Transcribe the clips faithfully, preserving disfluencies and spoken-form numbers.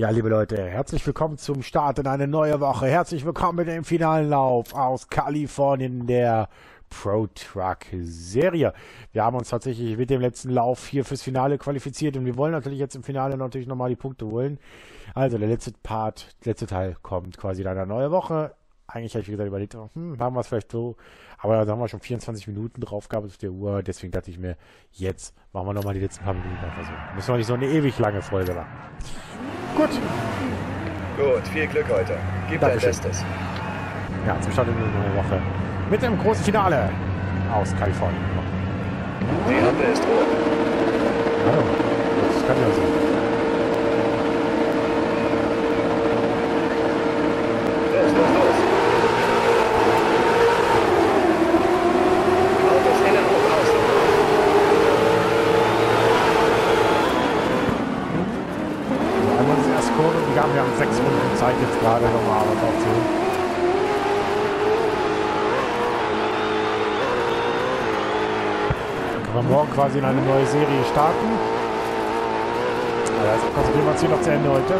Ja, liebe Leute, herzlich willkommen zum Start in eine neue Woche. Herzlich willkommen mit dem finalen Lauf aus Kalifornien der Pro Truck Serie. Wir haben uns tatsächlich mit dem letzten Lauf hier fürs Finale qualifiziert und wir wollen natürlich jetzt im Finale natürlich nochmal die Punkte holen. Also der letzte Part, der letzte Teil kommt quasi in einer neuen Woche. Eigentlich habe ich wieder überlegt, hm, machen wir es vielleicht so, aber da haben wir schon vierundzwanzig Minuten drauf gehabt auf der Uhr, deswegen dachte ich mir, jetzt machen wir nochmal die letzten paar Minuten einfach so. Müssen wir nicht so eine ewig lange Folge machen. Gut. Gut, viel Glück heute. Gib dein Bestes. Ja, zum Start in eine neue Woche. Mit dem großen Finale aus Kalifornien. Die Ampel ist rot. Oh, das kann ja sein. Los, los, los. Autos innen und außen. Einmal das erste Kurve, wir haben, wir haben sechs Runden Zeit jetzt gerade nochmal was aufzuholen. Dann können wir morgen quasi in eine neue Serie starten. Also konzentrieren wir uns hier noch zu Ende heute.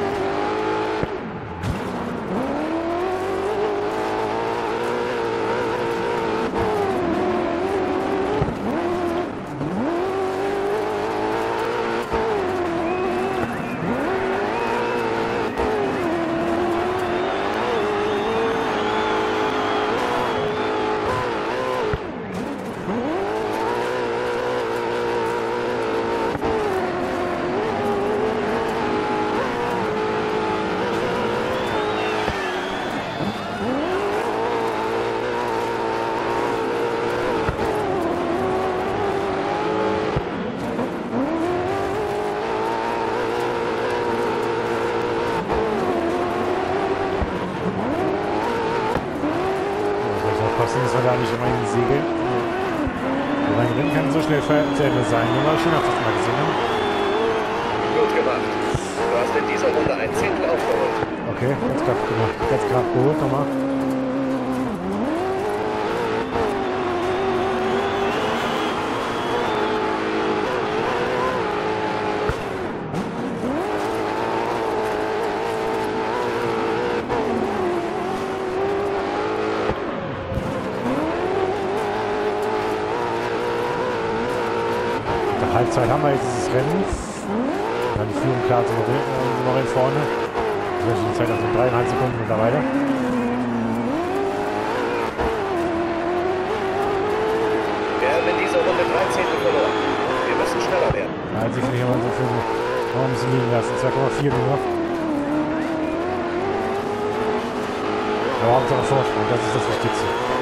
Dass wir da nicht immer in Segel. Aber ein Rennen kann so schnell zu Ende sein. Nur mal schön auf das mal gesehen haben. Gut gemacht. Du hast in dieser Runde ein Zehntel aufgeholt. Okay, jetzt gerade gemacht. Jetzt gerade geholt nochmal. Halbzeit haben wir jetzt dieses Rennen. Dann die Führung klar zu noch in vorne. Die Zeit auf dreieinhalb Sekunden mittlerweile. Wir haben in dieser Runde dreizehn verloren. Wir müssen schneller werden. Ja, jetzt nicht aber so viel noch ein bisschen liegen lassen. zwei Komma vier nur. Aber Hauptsache Vorsprung, das ist das Wichtigste.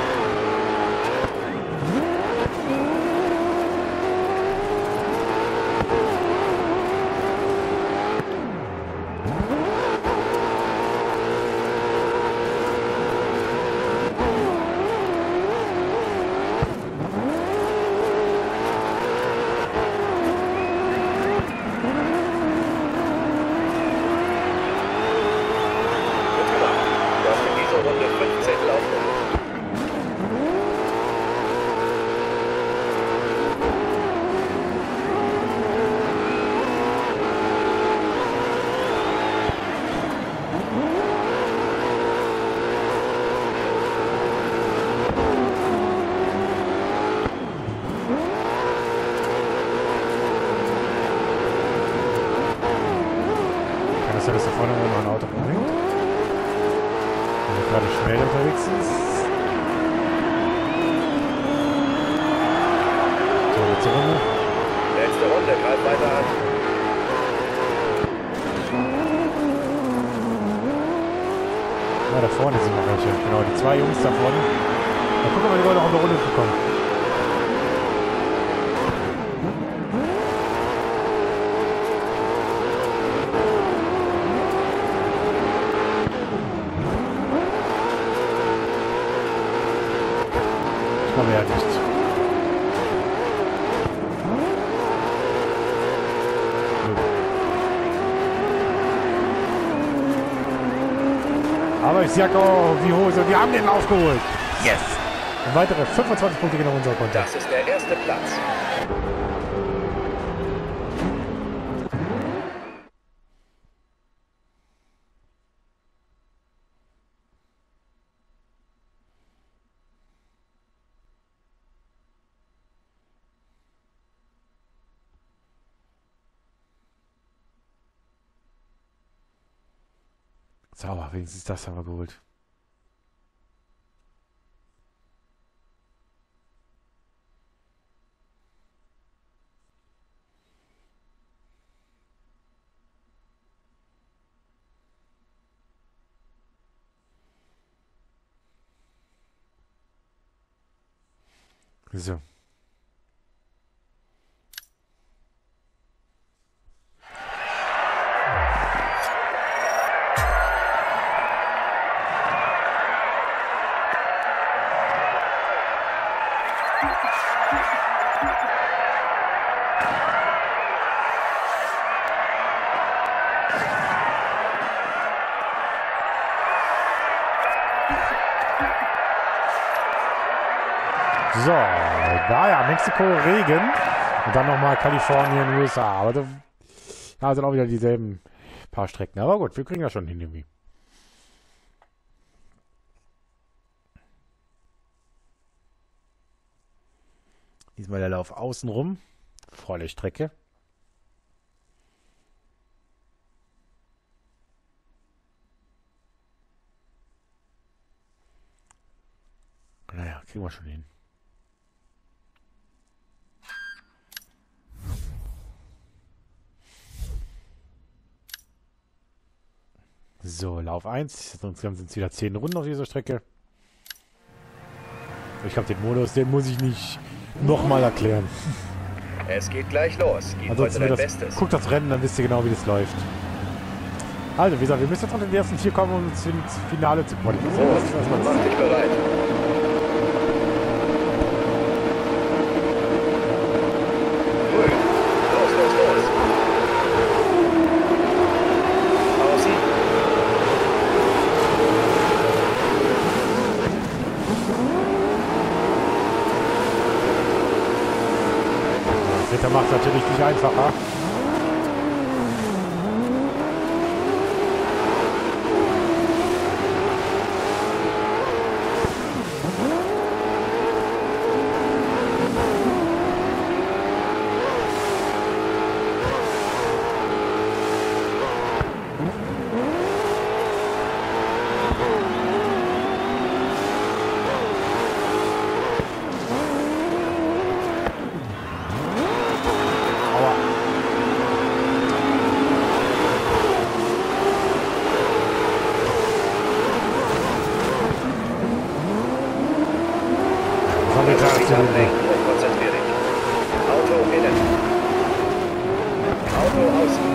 Dass er da vorne noch ein Auto bringt. Wenn er gerade schnell unterwegs ist. So, letzte Runde. Letzte Runde, greif weiter an. Ja, da vorne sind noch welche. Genau, die zwei Jungs da vorne. Mal gucken, ob die wollen noch eine Runde bekommen. Aber ja nicht. Aber ich sag auch, wie Hose, wir haben den aufgeholt. Yes! Und weitere fünfundzwanzig Punkte gehen auf unser Konto. Das ist der erste Platz. Sauber, wenigstens das haben wir geholt. So. So, da ja, Mexiko, Regen und dann nochmal Kalifornien, U S A. Aber da ja, sind auch wieder dieselben paar Strecken. Aber gut, wir kriegen das schon hin irgendwie. Diesmal der Lauf außenrum. Volle Strecke. Naja, kriegen wir schon hin. So, Lauf eins. Insgesamt sind es wieder zehn Runden auf dieser Strecke. Ich glaube, den Modus, den muss ich nicht nochmal erklären. Es geht gleich los. Gib Ansonsten heute dein das, Bestes. guckt das Rennen, dann wisst ihr genau, wie das läuft. Also, wie gesagt, wir müssen jetzt unter den ersten vier kommen, um uns ins Finale zu qualifizieren. Das ist erstmal das Mach dich bereit. Grün. Los, los, los. Außen. Das Wetter macht es natürlich nicht einfacher. Ablenken und konzentrier dich. Auto innen. Auto außen.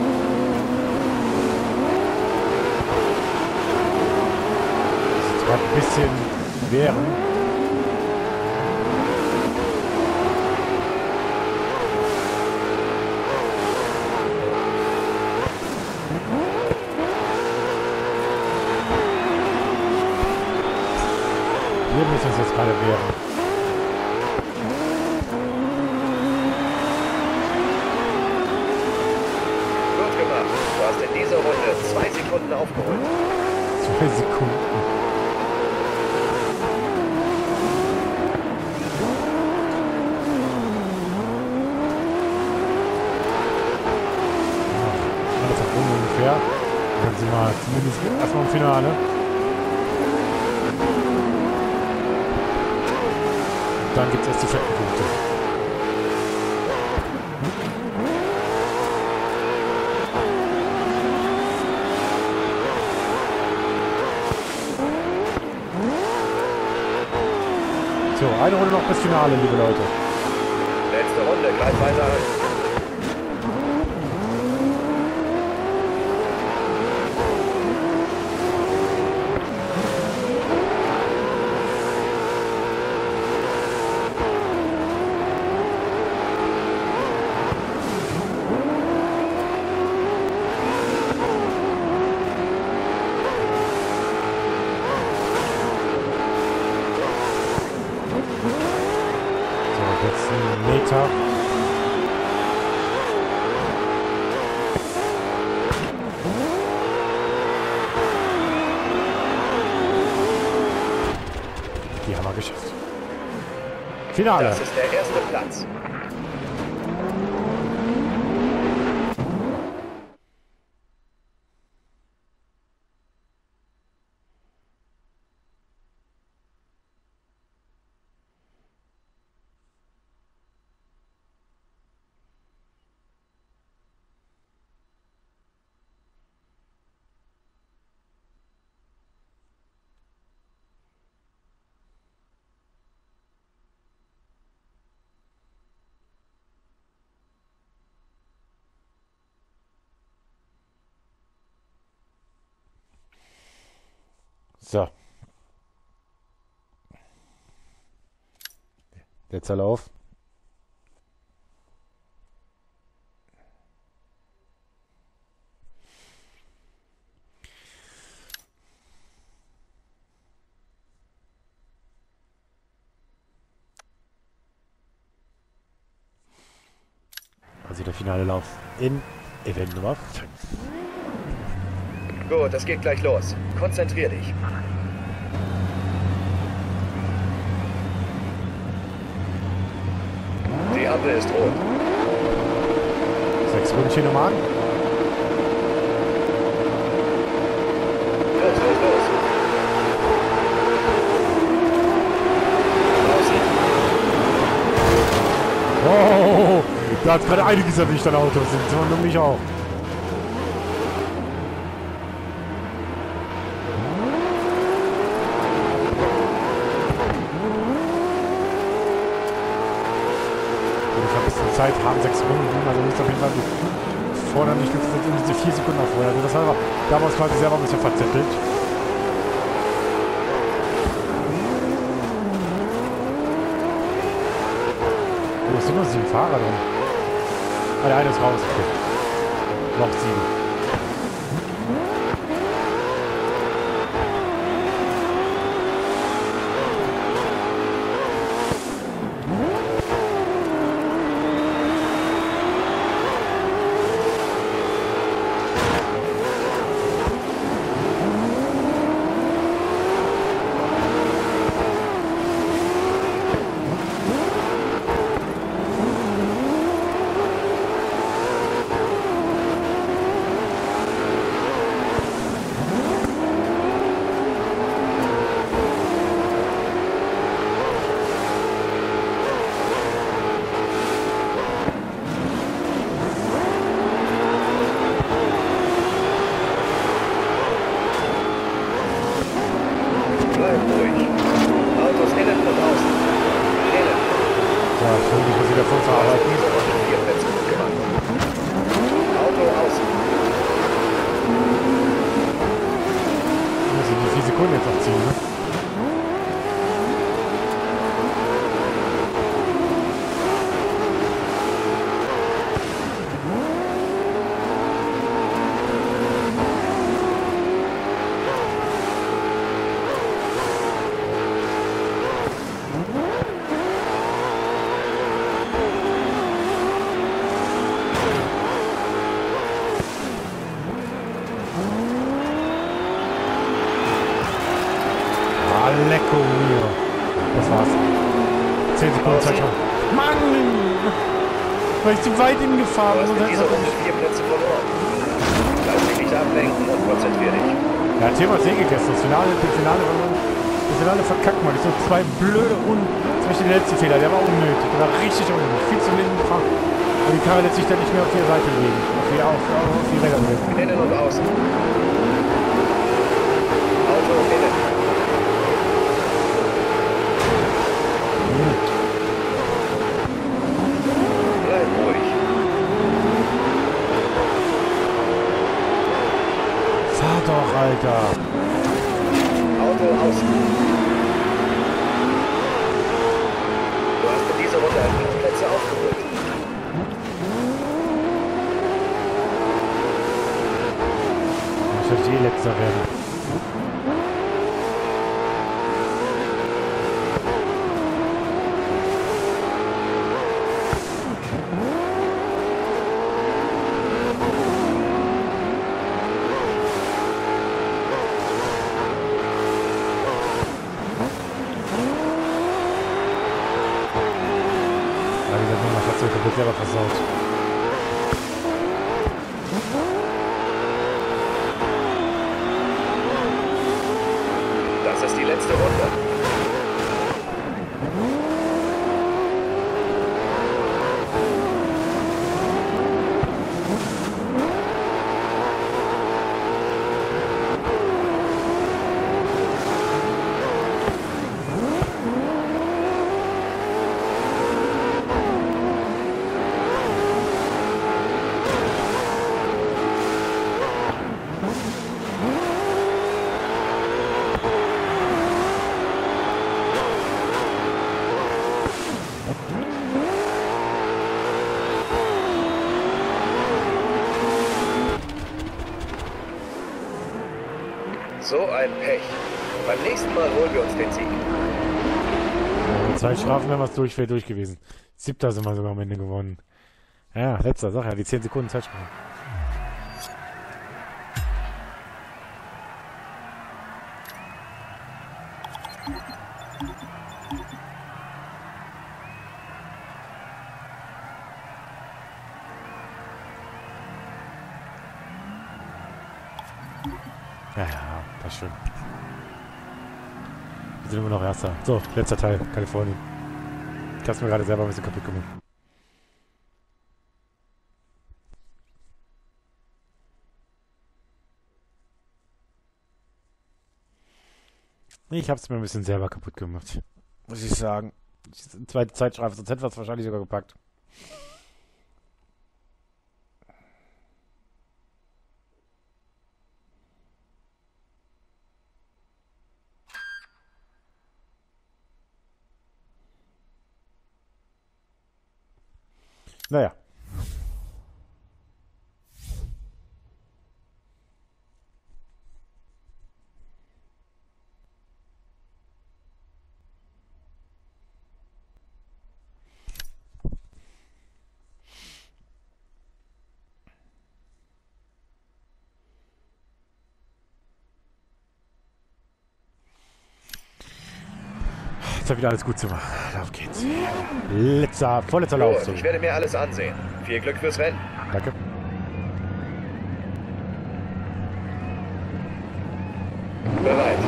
Das ist gerade ein bisschen wehren. Wir müssen uns jetzt gerade wehren. Du hast in dieser Runde zwei Sekunden aufgeholt. Zwei Sekunden. Anderthalb Runden ungefähr. Dann sind wir zumindest erstmal im Finale. Und dann gibt es erst die fetten Punkte. So, eine Runde noch bis Finale, liebe Leute. Letzte Runde, gleich weiter an. Letzten Meter. Die haben wir geschafft. Finale. Das ist der erste Platz. So. Letzter Lauf. Also der finale Lauf in Event Nummer fünf. Gut, das geht gleich los. Konzentrier dich. Die Ampel ist rot. Sechs Ründchen nochmal an. Los, los, los. Draußen. Oh, da hat gerade einiges erwischt an Autos. Und mich auch. Zeit haben sechs Runden, also nicht auf jeden Fall fordern nicht jetzt um diese vier Sekunden auf vorher. Also das haben wir damals quasi selber ein bisschen verzettelt. Wo sind nur sieben Fahrer drin? Ah, der eine ist raus. Okay. Noch sieben. Lecco mio. Das war's. zehn Sekunden Zeit schon. Mann! Weil ich zu weit hingefahren bin. Du hast in dieser Runde vier Plätze verloren. Lass dich nicht ablenken und konzentrier dich. Ja, Thema ist eh gegessen. Das Finale, das Finale, das Finale verkackt man. Das sind zwei blöde und zum Beispiel der letzte Fehler, der war unnötig. Der war richtig unnötig. Viel zu linken gefahren. Und die Karre lässt sich dann nicht mehr auf die Seite legen. Auf die, auf, auf die Räder legen. Innen und außen. Auto innen. Bleib ruhig. Fahr doch, Alter. Auto außen. Du hast in dieser Runde fünf Plätze aufgeholt. Ich möchte eh letzter werden. Ich bin selber versaut. Das ist die letzte Runde. Beim nächsten Mal holen wir uns den Sieg. Ja, zwei Strafen wären wir durch, wäre durch gewesen. Siebter sind wir sogar am Ende gewonnen. Ja, letzter Sache, ja, die zehn Sekunden Zeitsprache. Ja, ja, passt schon. Wir sind immer noch Erster. So, letzter Teil, Kalifornien. Ich hab's mir gerade selber ein bisschen kaputt gemacht. Ich hab's mir ein bisschen selber kaputt gemacht. Muss ich sagen. Zweite Zeitstrafe, sonst hätten wir es wahrscheinlich sogar gepackt. Naja. Jetzt hat wieder alles gut zu machen. Auf geht's. Letzter, vorletzter Lauf. Gut, ich werde mir alles ansehen. Viel Glück fürs Rennen. Danke. Bereit.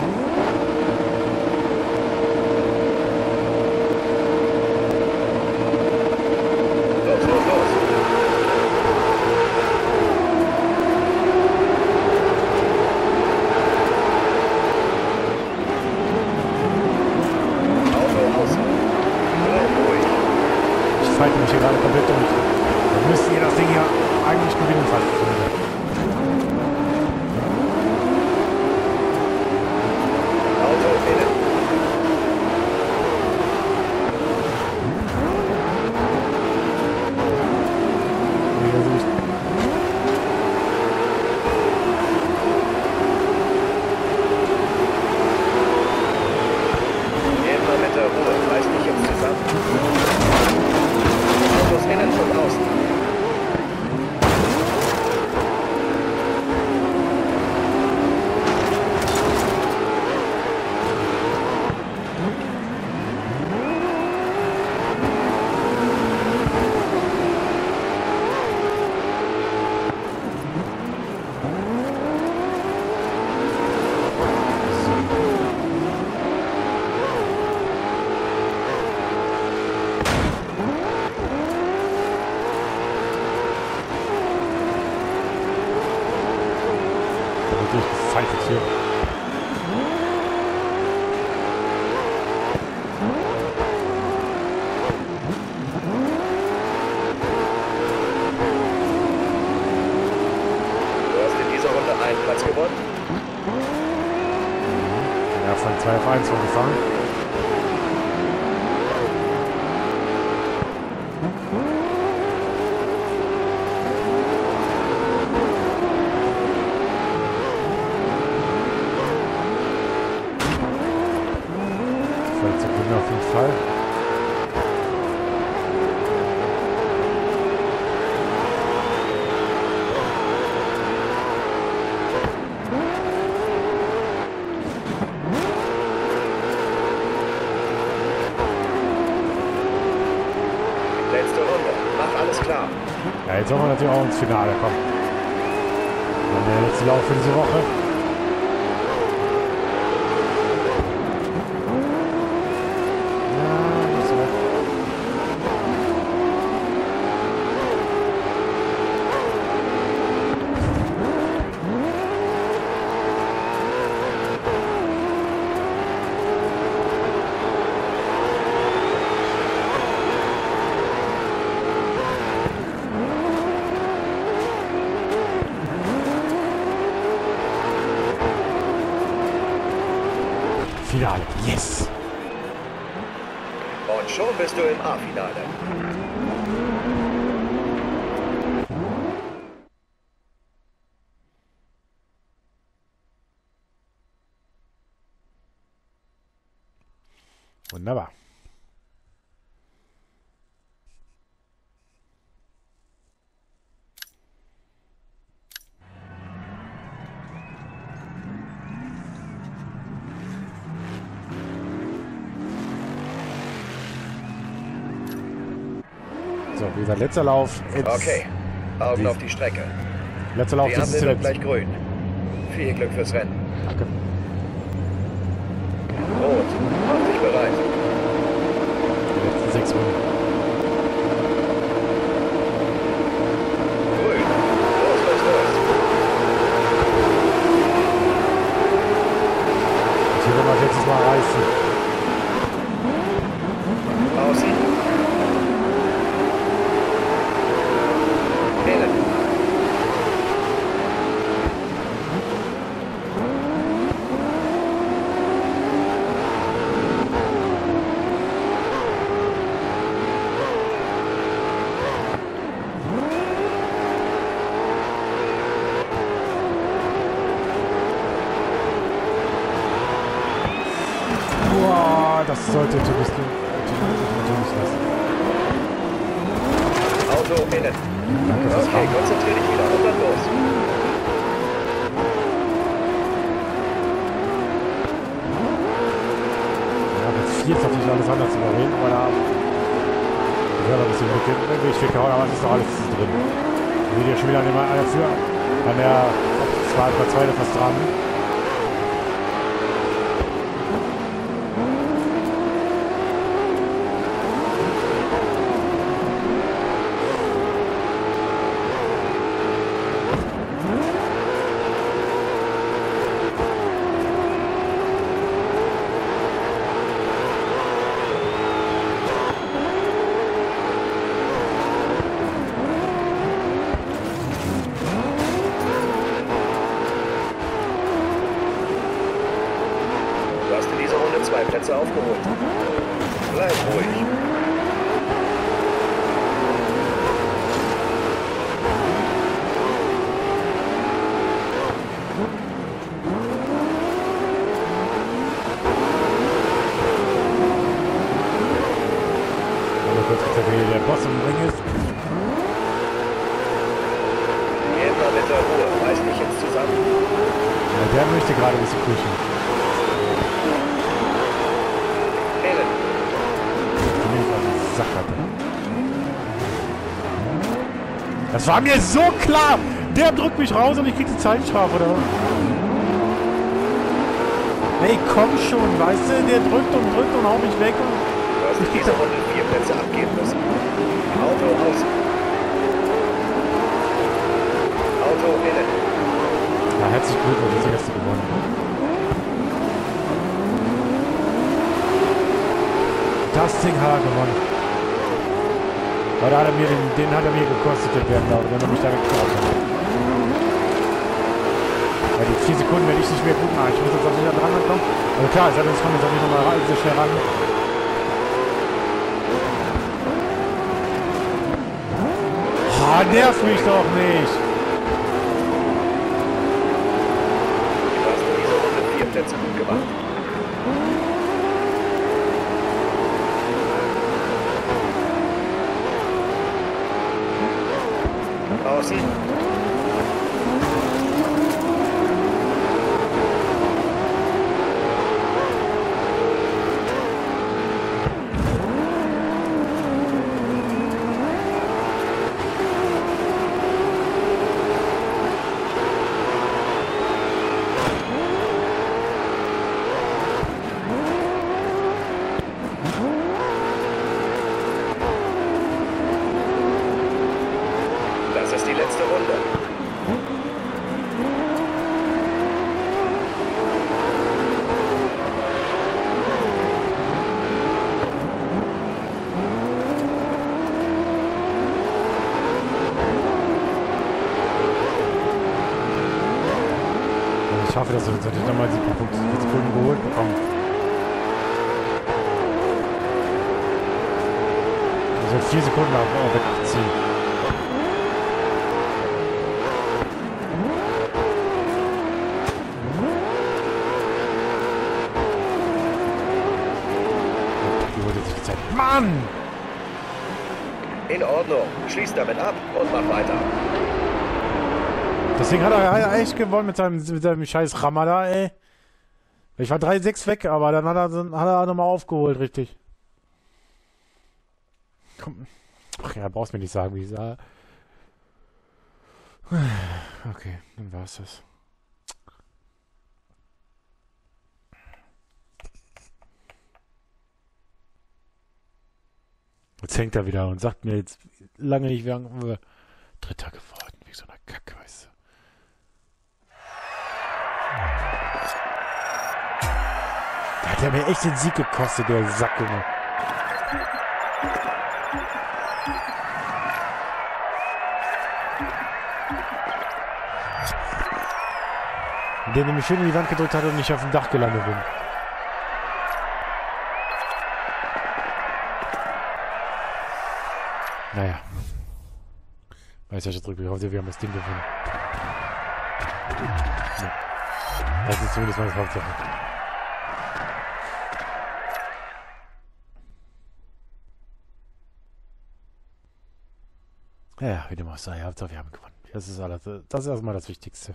Los, los, los. Auto aus. Bleib ruhig. Ich falte mich hier gerade komplett durch. Dann müsst ihr das Ding ja eigentlich gewinnen fast. Auto innen. Immer mit der Ruhe. Reiß dich jetzt zusammen. Autos innen und außen. Durchgefaltet hier. Du hast in dieser Runde einen Platz gewonnen. Ja, von zwei auf eins vorgefahren. zwei Sekunden auf jeden Fall. Letzte Runde. Mach alles klar. Ja, jetzt wollen wir natürlich auch ins Finale kommen. Dann der letzte Lauf für diese Woche. Finale. Yes! Und schon bist du im A-Finale. Wunderbar. So, wie gesagt, letzter Lauf. Jetzt Okay, Augen auf die Strecke. Letzter Lauf. Die Das ist Ampel wird zuletzt. gleich grün. Viel Glück fürs Rennen. Danke. Rot, mach dich bereit. Die letzten sechs Runden. Grün, los, los, los. Und hier wollen wir letztes Mal reißen. Außen. Innen. Boah, das sollte Tobias natürlich lassen. Auto innen. Danke fürs Okay, Fahren. konzentrier dich wieder und dann los. Ja, mit vier ist natürlich alles anders zu überreden, aber da ich habe ein bisschen Glück, irgendwie ich weggehauen, aber es ist doch alles drin. Ich will hier schon wieder an der, dafür, an der zwei, bei zwei fast dran. Du hast in dieser Runde zwei Plätze aufgeholt. Bleib ruhig. Also kurz gesagt, wie der Boss im Ring ist. Geh mal mit der Ruhe. Reiß dich jetzt zusammen. Ja, der möchte gerade ein bisschen kuschen. Innen. Die nehme ich auf den Sack hatte. Das war mir so klar! Der drückt mich raus und ich krieg die Zeitstrafe, oder was? Ey, komm schon, weißt du? Der drückt und drückt und haut mich weg und... Du hast in dieser Runde vier Plätze abgeben müssen. Auto außen. Auto innen. Ja, herzlichen Glückwunsch, jetzt hast du gewonnen. Das Ding hat er gewonnen. Weil da hat er mir den, den hat er mir gekostet, den Wert, glaube ich, wenn er mich da weggebracht hat. Ja, die vier Sekunden werde ich nicht mehr gut machen. Ich muss jetzt auch wieder dran kommen. Also klar, es hat uns kommen jetzt auch nicht nochmal rein, sehr schnell ran. Ah, nerv mich doch nicht! Du hast in dieser Runde vier Plätze gut gemacht. Außen. Das ist die letzte Runde. Ich hoffe, dass wir jetzt natürlich nochmal sieben Punkte Sekunden geholt bekommen. Also vier Sekunden auch wegziehen. Mann! In Ordnung. Schließ damit ab und mach weiter. Deswegen hat er ja echt gewonnen mit seinem, mit seinem scheiß Rammer da, ey. Ich war drei sechs weg, aber dann hat er, hat er nochmal aufgeholt, richtig. Komm. Ach ja, brauchst mir nicht sagen, wie ich sah. Okay, dann war's das. Jetzt hängt er wieder und sagt mir jetzt lange nicht, wir haben Dritter geworden, wie so eine Kacke, weißt du. Da hat er mir echt den Sieg gekostet, der Sack, Junge. Und der nämlich schön in die Wand gedrückt hat und nicht auf dem Dach gelandet bin. Naja. Weiß ja schon drüber. Ich hoffe, wir haben das Ding gewonnen. Nee. Das ist zumindest mal das Hauptsache. Ja, wie dem auch sei. Hauptsache, wir haben gewonnen. Das ist alles. Das ist erstmal das Wichtigste.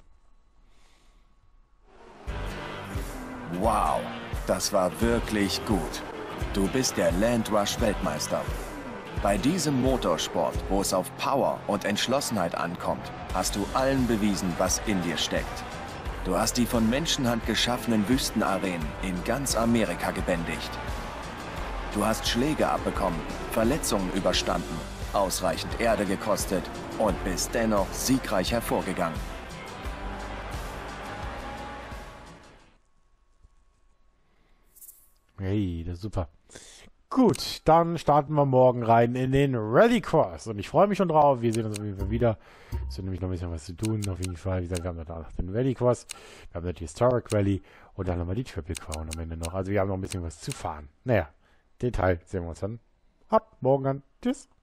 Wow, das war wirklich gut. Du bist der Land Rush Weltmeister. Bei diesem Motorsport, wo es auf Power und Entschlossenheit ankommt, hast du allen bewiesen, was in dir steckt. Du hast die von Menschenhand geschaffenen Wüstenarenen in ganz Amerika gebändigt. Du hast Schläge abbekommen, Verletzungen überstanden, ausreichend Erde gekostet und bist dennoch siegreich hervorgegangen. Hey, das ist super. Gut, dann starten wir morgen rein in den Rallycross. Und ich freue mich schon drauf. Wir sehen uns auf jeden Fall wieder. Es wird nämlich noch ein bisschen was zu tun. Auf jeden Fall, wie gesagt, wir haben danach den Rallycross. Wir haben die Historic Rally. Und dann haben wir die Triple Crown am Ende noch. Also wir haben noch ein bisschen was zu fahren. Naja, den Teil sehen wir uns dann ab morgen an. Tschüss.